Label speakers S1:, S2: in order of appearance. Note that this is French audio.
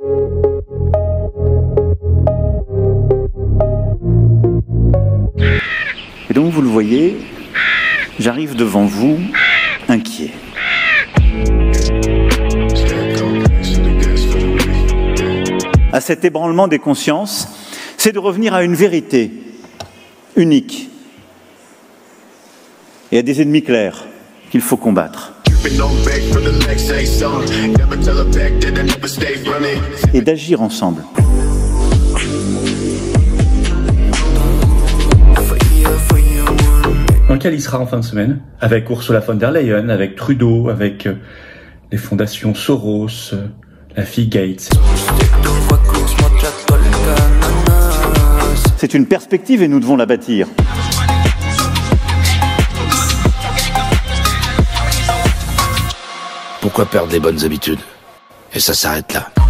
S1: Et donc vous le voyez, j'arrive devant vous inquiet. À cet ébranlement des consciences, c'est de revenir à une vérité unique et à des ennemis clairs qu'il faut combattre. Et d'agir ensemble.
S2: Dans lequel il sera en fin de semaine, avec Ursula von der Leyen, avec Trudeau, avec les fondations Soros, la fille Gates.
S1: C'est une perspective et nous devons la bâtir.
S3: Pourquoi perdre les bonnes habitudes? Et ça s'arrête là.